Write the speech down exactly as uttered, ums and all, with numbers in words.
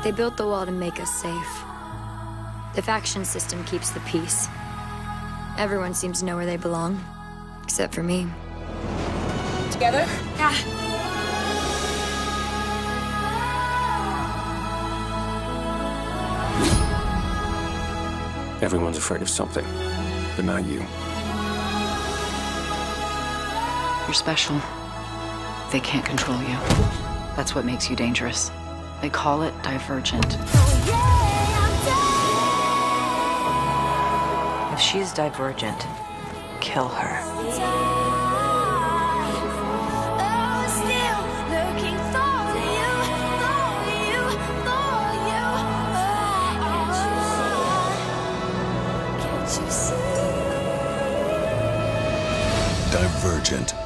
They built the wall to make us safe. The faction system keeps the peace. Everyone seems to know where they belong, except for me. Together? Yeah. Everyone's afraid of something, but not you. You're special. They can't control you. That's what makes you dangerous. They call it divergent. If she's divergent, kill her. Divergent.